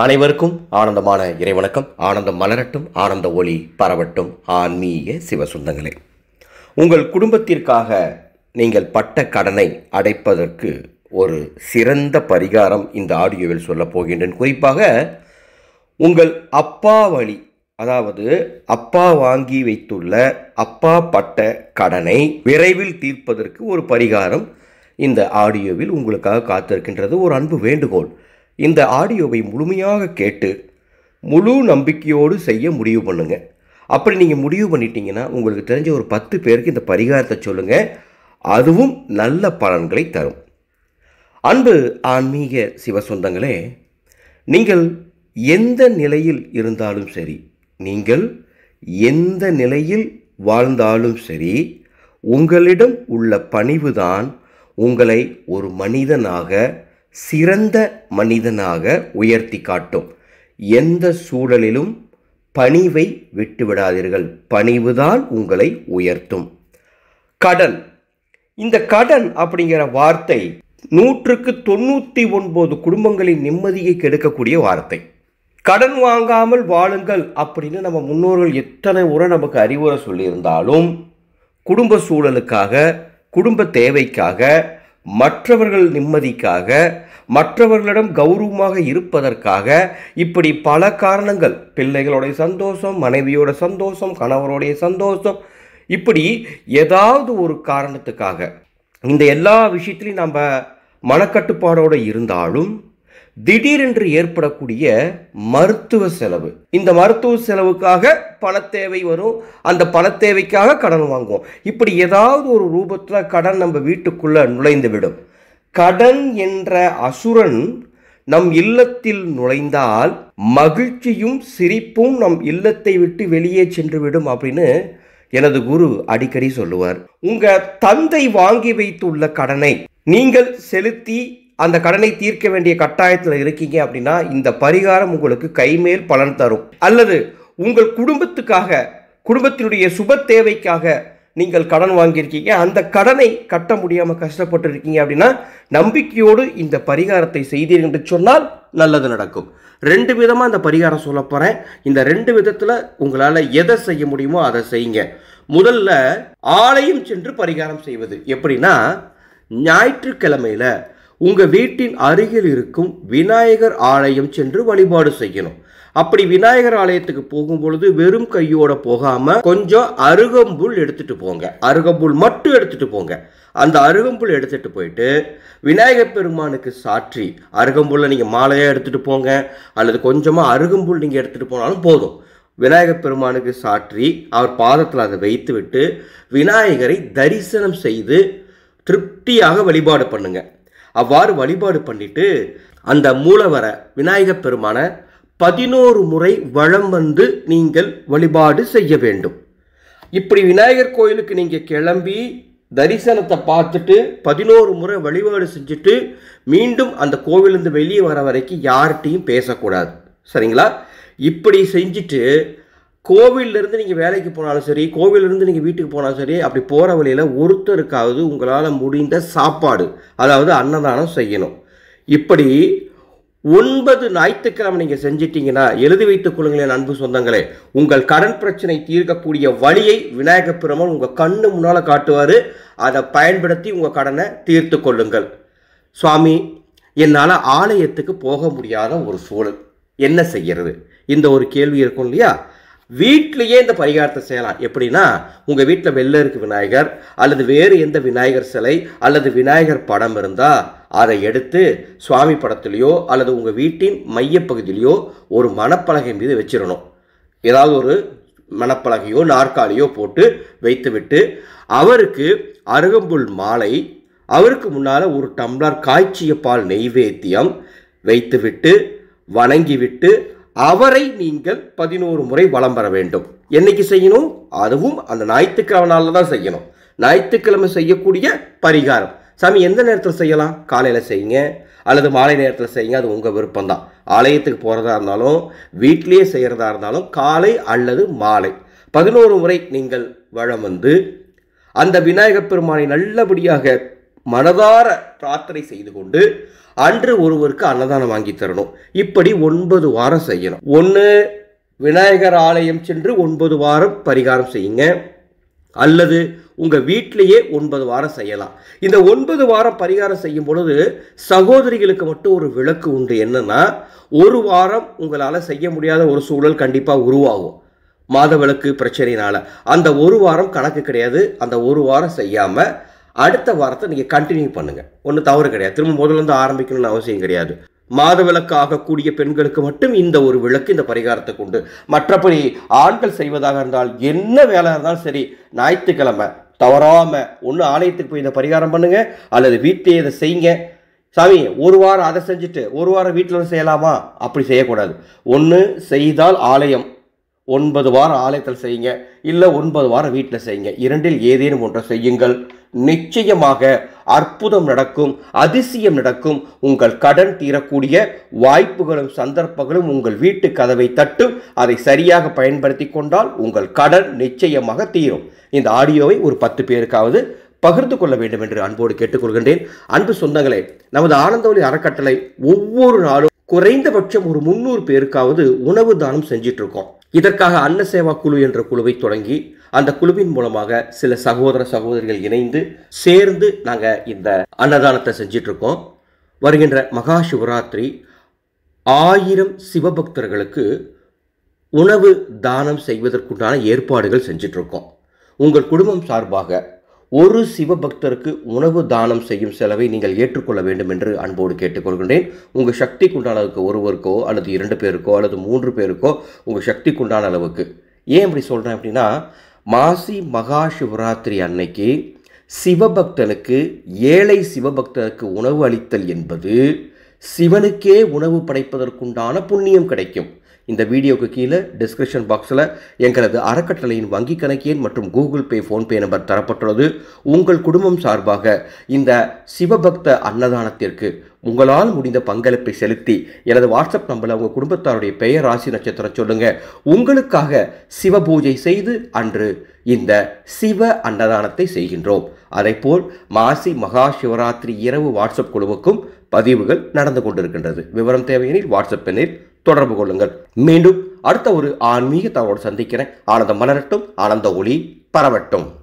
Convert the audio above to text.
அனைவருக்கும் ஆனந்தமான இறைவணக்கம். ஆனந்தம் மலரட்டும், ஆனந்த ஒளி பரவட்டும். ஆன்மீக சிவசுந்தங்களே, உங்கள் குடும்பத்திற்காக நீங்கள் பட்ட கடனை அடைப்பதற்கு ஒரு சிறந்த பரிகாரம் இந்த ஆடியோவில் சொல்லப் போகின்றேன். குறிப்பாக உங்கள் அப்பா வழி, அதாவது அப்பா வாங்கி வைத்துள்ள அப்பா பட்ட கடனை விரைவில் தீர்ப்பதற்கு ஒரு பரிகாரம் இந்த ஆடியோவில் உங்களுக்காக காத்திருக்கின்றது. ஒரு அன்பு வேண்டுகோள், இந்த ஆடியோவை முழுமையாக கேட்டு முழு நம்பிக்கையோடு செய்ய முடிவு பண்ணுங்க. அப்படி நீங்கள் முடிவு பண்ணிட்டீங்கன்னா உங்களுக்கு தெரிஞ்ச ஒரு 10 பேருக்கு இந்த பரிகாரத்தை சொல்லுங்கள், அதுவும் நல்ல பலன்களை தரும். அன்பு ஆன்மீக சிவசொந்தங்களே, நீங்கள் எந்த நிலையில் இருந்தாலும் சரி, நீங்கள் எந்த நிலையில் வாழ்ந்தாலும் சரி, உங்களிடம் உள்ள பணிவுதான் உங்களை ஒரு மனிதனாக, சிறந்த மனிதனாக உயர்த்தி காட்டும். எந்த சூழலிலும் பணிவை விட்டுவிடாதீர்கள். பணிவுதான் உங்களை உயர்த்தும். கடன், இந்த கடன் அப்படிங்கிற வார்த்தை 100க்கு 99 குடும்பங்களின் நிம்மதியை கெடுக்கக்கூடிய வார்த்தை. கடன் வாங்காமல் வாழுங்கள் அப்படின்னு நம்ம முன்னோர்கள் எத்தனை முறை நமக்கு அறிவுரை சொல்லியிருந்தாலும், குடும்ப சூழலுக்காக, குடும்ப தேவைக்காக, மற்றவர்கள் நிம்மதிக்காக, மற்றவர்களிடம் கௌரவமாக இருப்பதற்காக, இப்படி பல காரணங்கள், பிள்ளைகளுடைய சந்தோஷம், மனைவியோட சந்தோஷம், கணவருடைய சந்தோஷம், இப்படி ஏதாவது ஒரு காரணத்துக்காக இந்த எல்லா விஷயத்திலையும் நம்ம மனக்கட்டுப்பாடோடு இருந்தாலும் திடீரென்று ஏற்படக்கூடிய மருத்துவ செலவு, இந்த மருத்துவ செலவுக்காக பணத்தேவை வரும். அந்த பணத்தேவைக்காக கடன் வாங்குவோம். இப்படி ஏதாவது ஒரு ரூபத்தில் கடன் நம்ம வீட்டுக்குள்ளே நுழைந்து விடும். கடன் என்ற அசுரன் நம் இல்லத்தில் நுழைந்தால் மகிழ்ச்சியும் சிரிப்பும் நம் இல்லத்தை விட்டு வெளியே சென்று விடும் அப்படின்னு எனது குரு அடிக்கடி சொல்லுவார். உங்கள் தந்தை வாங்கி வைத்துள்ள கடனை நீங்கள் செலுத்தி அந்த கடனை தீர்க்க வேண்டிய கட்டாயத்தில் இருக்கீங்க அப்படின்னா இந்த பரிகாரம் உங்களுக்கு கைமேல் பலன் தரும். அல்லது உங்கள் குடும்பத்துக்காக, குடும்பத்தினுடைய சுப தேவைக்காக நீங்கள் கடன் வாங்கியிருக்கீங்க, அந்த கடனை கட்ட முடியாமல் கஷ்டப்பட்டு இருக்கீங்க அப்படின்னா நம்பிக்கையோடு இந்த பரிகாரத்தை செய்தீர்கள் என்று சொன்னால் நல்லது நடக்கும். 2 விதமாக இந்த பரிகாரம் சொல்ல போகிறேன். இந்த 2 விதத்தில் உங்களால் எதை செய்ய முடியுமோ அதை செய்யுங்க. முதல்ல ஆலயம் சென்று பரிகாரம் செய்வது எப்படின்னா, ஞாயிற்றுக்கிழமையில் உங்கள் வீட்டின் அருகில் இருக்கும் விநாயகர் ஆலயம் சென்று வழிபாடு செய்யணும். அப்படி விநாயகர் ஆலயத்துக்கு போகும்பொழுது வெறும் கையோட போகாம கொஞ்சம் அருகம்புல் எடுத்துட்டு போங்க. அருகம்புல் மட்டும் எடுத்துட்டு போங்க. அந்த அருகம்புல் எடுத்துட்டு போயிட்டு விநாயகர் பெருமானுக்கு சாற்றி, அருகம்புல்ல நீங்க மாலையா எடுத்துட்டு போங்க, அல்லது கொஞ்சமா அருகம்புல் நீங்க எடுத்துட்டு போனாலும் போதும். விநாயகர் பெருமானுக்கு சாற்றி அவர் பாதத்தில் அதை வைத்து விட்டு விநாயகரை தரிசனம் செய்து திருப்தியாக வழிபாடு பண்ணுங்க. அவ்வாறு வழிபாடு பண்ணிட்டு அந்த மூலவர விநாயகர் பெருமான 11 முறை வலம் வந்து நீங்கள் வழிபாடு செய்ய வேண்டும். இப்படி விநாயகர் கோயிலுக்கு நீங்கள் கிளம்பி தரிசனத்தை பார்த்துட்டு 11 முறை வழிபாடு செஞ்சுட்டு மீண்டும் அந்த கோவிலிருந்து வெளியே வர வரைக்கும் யார்கிட்டையும் பேசக்கூடாது. சரிங்களா? இப்படி செஞ்சுட்டு கோவிலிருந்து நீங்கள் வேலைக்கு போனாலும் சரி, கோவிலிருந்து நீங்கள் வீட்டுக்கு போனாலும் சரி, அப்படி போகிற வழியில் ஒருத்தருக்காவது உங்களால் முடிந்த சாப்பாடு, அதாவது அன்னதானம் செய்யணும். இப்படி 9 ஞாயிற்றுக்கிழமை நீங்கள் செஞ்சிட்டிங்கன்னா எழுதி வைத்துக் கொள்ளுங்களேன் அன்பு சொந்தங்களே, உங்கள் கடன் பிரச்சனை தீர்க்கக்கூடிய வழியை விநாயகர் பெருமான் உங்கள் கண்ணு முன்னால் காட்டுவார். அதை பயன்படுத்தி உங்கள் கடனை தீர்த்து கொள்ளுங்கள். சுவாமி, என்னால் ஆலயத்துக்கு போக முடியாத ஒரு சூழல், என்ன செய்கிறது? இந்த ஒரு கேள்வி இருக்கும் இல்லையா? வீட்டிலேயே இந்த பரிகாரத்தை செய்யலாம். எப்படின்னா, உங்கள் வீட்டில் வெள்ளை இருக்கு விநாயகர், அல்லது வேறு எந்த விநாயகர் சிலை அல்லது விநாயகர் படம் இருந்தால் அதை எடுத்து சுவாமி படத்துலையோ அல்லது உங்கள் வீட்டின் மையப்பகுதியிலையோ ஒரு மணப்பலகை மீது வச்சிடணும். ஏதாவது ஒரு மணப்பலகையோ நாற்காலியோ போட்டு வைத்துவிட்டு அவருக்கு அருகம்புல் மாலை, அவருக்கு முன்னால் ஒரு டம்ளர் காய்ச்சிய பால் நெய்வேத்தியம் வைத்துவிட்டு வணங்கிவிட்டு அவரை நீங்கள் 11 முறை வலம் வர வேண்டும். என்னைக்கு செய்யணும்? அதுவும் அந்த ஞாயிற்றுக்கிழமை நாளில் தான் செய்யணும். ஞாயிற்றுக்கிழமை செய்யக்கூடிய பரிகாரம். சாமி, எந்த நேரத்தில் செய்யலாம்? காலையில் செய்யுங்க அல்லது மாலை நேரத்தில் செய்யுங்க, அது உங்கள் விருப்பம்தான். ஆலயத்துக்கு போகிறதா இருந்தாலும் வீட்டிலேயே செய்கிறதா இருந்தாலும் காலை அல்லது மாலை 11 முறை நீங்கள் வலம் வந்து அந்த விநாயகர் பெருமானை நல்லபடியாக மனதார பிரார்த்தனை செய்து கொண்டு அன்று ஒருவருக்கு அன்னதானம் வாங்கி தரணும். இப்படி 9 வாரம் செய்யணும். ஒன்று விநாயகர் ஆலயம் சென்று 9 வாரம் பரிகாரம் செய்யுங்க, அல்லது உங்கள் வீட்டிலேயே 9 வாரம் செய்யலாம். இந்த 9 வாரம் பரிகாரம் செய்யும் பொழுது சகோதரிகளுக்கு மட்டும் ஒரு விளக்கு உண்டு. என்னன்னா, ஒரு வாரம் உங்களால் செய்ய முடியாத ஒரு சூழல் கண்டிப்பாக உருவாகும் மாதவிலக்கு பிரச்சனையினால. அந்த ஒரு வாரம் கணக்கு கிடையாது. அந்த ஒரு வாரம் செய்யாமல் அடுத்த வாரத்தை நீங்கள் கண்டினியூ பண்ணுங்கள், ஒன்றும் தவறு கிடையாது. திரும்ப முதல்ல ஆரம்பிக்கணும்னு அவசியம் கிடையாது. மாதவிலக்கு ஆகக்கூடிய பெண்களுக்கு மட்டும் இந்த ஒரு விளக்கு, இந்த பரிகாரத்தை கொண்டு. மற்றபடி ஆண்கள் செய்வதாக இருந்தால் என்ன வேலை இருந்தாலும் சரி, ஞாயிற்றுக்கிழமை தவறாமல் ஒன்று ஆலயத்துக்கு போய் இந்த பரிகாரம் பண்ணுங்க, அல்லது வீட்டிலே இதை செய்யுங்க. சாமி ஒரு வாரம் அதை செஞ்சுட்டு ஒரு வாரம் வீட்டில் செய்யலாமா? அப்படி செய்யக்கூடாது. ஒன்று செய்தால் ஆலயம் 9 வாரம் ஆலயத்தில் செய்யுங்க, இல்லை 9 வாரம் வீட்டில் செய்யுங்க. இரண்டில் ஏதேனும் ஒன்றை செய்யுங்கள். நிச்சயமாக அற்புதம் நடக்கும், அதிசயம் நடக்கும். உங்கள் கடன் தீரக்கூடிய வாய்ப்புகளும் சந்தர்ப்பங்களும் உங்கள் வீட்டு கதவை தட்டும். அதை சரியாக பயன்படுத்தி கொண்டால் உங்கள் கடன் நிச்சயமாக தீரும். இந்த ஆடியோவை ஒரு 10 பேருக்காவது பகிர்ந்து கொள்ள வேண்டும் என்று அன்போடு கேட்டுக்கொள்கின்றேன். அன்பு சொந்தங்களே, நமது ஆனந்தவழி அறக்கட்டளை ஒவ்வொரு நாளும் குறைந்தபட்சம் ஒரு 300 பேருக்காவது உணவு தானம் செஞ்சிட்டு இருக்கோம். இதற்காக அன்ன சேவா குழு என்ற குழுவை தொடங்கி அந்த குழுவின் மூலமாக சில சகோதர சகோதரிகள் இணைந்து சேர்ந்து நாங்கள் இந்த அன்னதானத்தை செஞ்சிட்டு இருக்கோம். வருகின்ற மகா சிவராத்திரி 1000 சிவபக்தர்களுக்கு உணவு தானம் செய்வதற்குண்டான ஏற்பாடுகள் செஞ்சிட்டு இருக்கோம். உங்கள் குடும்பம் சார்பாக ஒரு சிவபக்தருக்கு உணவு தானம் செய்யும் செலவை நீங்கள் ஏற்றுக்கொள்ள வேண்டும் என்று அன்போடு கேட்டுக்கொள்கின்றேன். உங்கள் சக்திக்குண்டான அளவுக்கு, ஒருவருக்கோ அல்லது 2 பேருக்கோ அல்லது 3 பேருக்கோ உங்கள் சக்திக்குண்டான அளவுக்கு. ஏன் அப்படி சொல்கிறேன் அப்படின்னா, மாசி மகா சிவராத்திரி அன்னைக்கு சிவபக்தனுக்கு, ஏழை சிவபக்தனுக்கு உணவு அளித்தல் என்பது சிவனுக்கே உணவு படைப்பதற்குண்டான புண்ணியம் கிடைக்கும். இந்த வீடியோக்கு கீழே டிஸ்கிரிப்ஷன் பாக்ஸில் எங்களது அறக்கட்டளையின் வங்கி கணக்கு எண் மற்றும் கூகுள் பே, ஃபோன்பே நம்பர் தரப்பட்டுள்ளது. உங்கள் குடும்பம் சார்பாக இந்த சிவபக்த அன்னதானத்திற்கு உங்களால் முடிந்த பங்களிப்பை செலுத்தி எனது வாட்ஸ்அப் நம்பரில் உங்கள் குடும்பத்தாருடைய பெயர், ராசி, நட்சத்திரம் சொல்லுங்கள். உங்களுக்காக சிவ பூஜை செய்து அன்று இந்த சிவ அன்னதானத்தை செய்கின்றோம். அதேபோல் மாசி மகா சிவராத்திரி இரவு வாட்ஸ்அப் குழுவுக்கும் பதிவுகள் நடந்து கொண்டிருக்கின்றது. விவரம் தேவையெனில் வாட்ஸ்அப் எண்ணில் தொடர்பு கொள்ளுங்கள். மீண்டும் அடுத்த ஒரு ஆன்மீக தகவலோடு சந்திக்கிறேன். ஆனந்தம் மலரட்டும், ஆனந்த ஒளி பரவட்டும்.